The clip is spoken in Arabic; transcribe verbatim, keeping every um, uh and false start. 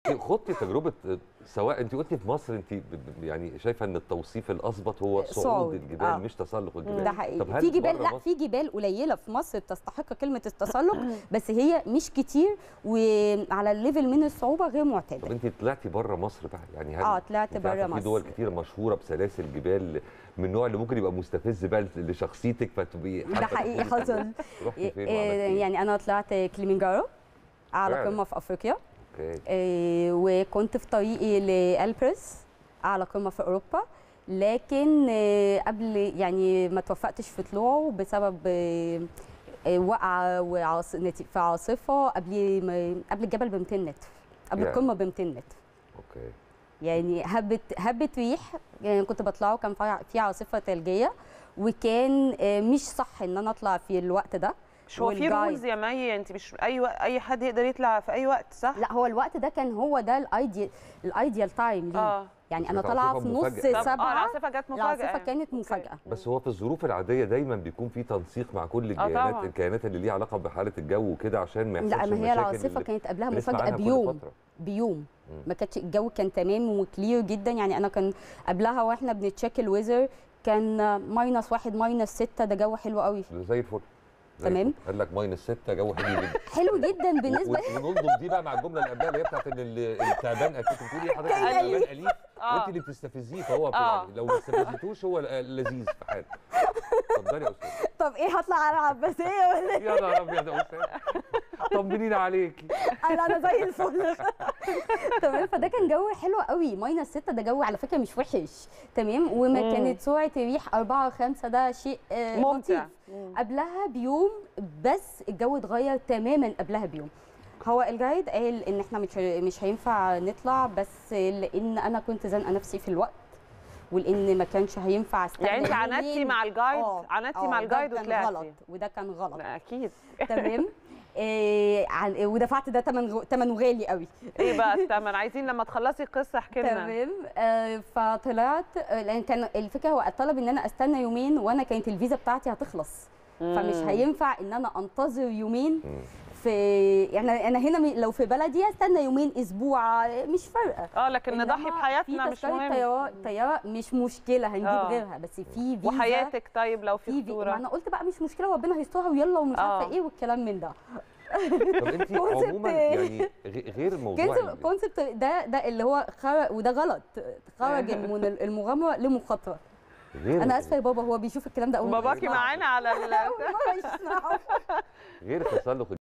انت خضتي تجربه، سواء انت قلتي في مصر انت يعني شايفه ان التوصيف الاظبط هو صعود الجبال آه. مش تسلق الجبال. ده حقيقي. في جبال، لا في جبال قليله في مصر تستحق كلمه التسلق، بس هي مش كتير وعلى الليفل من الصعوبه غير معتاده. طب انت طلعتي بره مصر بقى يعني؟ هل اه طلعت بره مصر. في دول كتير مشهوره بسلاسل جبال من النوع اللي ممكن يبقى مستفز بقى لشخصيتك فتبقي ده حقيقي حصل. رحتي فين؟ يعني انا طلعت كليمنجارو، اعلى قمه في افريقيا. اوكي. آه وكنت في طريقي لألبرس، اعلى قمه في اوروبا، لكن آه قبل يعني ما توفقتش في طلوعه بسبب آه آه وقعه وعاص... في عاصفه قبل ما... قبل الجبل ب مئتين متر، قبل يعني. القمه ب مئتين متر. اوكي. يعني هبت هبت ريح، يعني كنت بطلعه كان في عاصفه ثلجيه، وكان آه مش صح ان انا اطلع في الوقت ده. مش هو في رولز يا مي؟ انت مش اي وقت اي حد يقدر يطلع في اي وقت صح؟ لا هو الوقت ده كان هو ده الايديال الايديال تايم ليه. آه. يعني انا طالعه في نص سبعه. اه العاصفه جت مفاجاه. العاصفه كانت مفاجاه. بس هو في الظروف العاديه دايما بيكون في تنسيق مع كل الكيانات آه الكيانات اللي ليها علاقه بحاله الجو وكده عشان ما يحصلش مشاكل. لا ما هي العاصفه كانت قبلها مفاجاه بيوم بيوم ما كانتش الجو كان تمام وكلير جدا. يعني انا كان قبلها واحنا بنتشيك الويزر كان ماينس واحد ماينس ستة، ده جو حلو قوي زي الفل. تمام. قال لك ماينس ستة جو حلو جدا. حلو جدا بالنسبه ونلضم دي بقى مع الجمله اللي قبلها اللي هي بتاعت ان التعبان اكيد بتقولي حضرتك التعبان اليف وانت اللي بتستفزيه فهو يعني لو ما استفزتوش هو لذيذ في حاله. اتفضلي يا استاذ. طب ايه هطلع على العباسيه ولا ايه؟ يا نهار ابيض يا استاذ طمنينا عليكي. انا انا زي الفل. تمام. فده كان جو حلو قوي. ماينس ستة ده جو على فكره مش وحش. تمام. وما كانت سرعه الريح أربعة وخمسة، ده شيء ممتع. قبلها بيوم بس الجو اتغير تماما. قبلها بيوم هو الجايد قال ان احنا مش مش هينفع نطلع، بس لان انا كنت زنقه نفسي في الوقت ولان ما كانش هينفع استنى. يعني انت عاندتي مع الجايد؟ عاندتي مع الجايد وطلعتي؟ غلط، وده كان غلط. لا اكيد. تمام. إيه ودفعت ده ثمن ثمنه غالي قوي. ايه بقى الثمن؟ عايزين لما تخلصي القصه احكي لنا. تمام. آه فطلعت، لان كان الفكره هو طلب ان انا استنى يومين وانا كانت الفيزا بتاعتي هتخلص. مم. فمش هينفع ان انا انتظر يومين. في يعني انا هنا لو في بلدي استنى يومين اسبوع مش فارقه. اه لكن نضحي بحياتنا مش مهم. طياره طياره مش مشكله هنجيب آه. غيرها، بس في فيزا وحياتك. طيب لو في خطوره؟ انا قلت بقى مش مشكله ربنا هيسترها ويلا ومش عارفه ايه والكلام من ده. طب انت عموما يعني غير الموضوع كونسبت ده ده اللي هو خرج وده غلط، خرج من المغامره لمخاطره. انا اسفه يا بابا، هو بيشوف الكلام ده اول مره. باباكي معانا على ال غير تسلق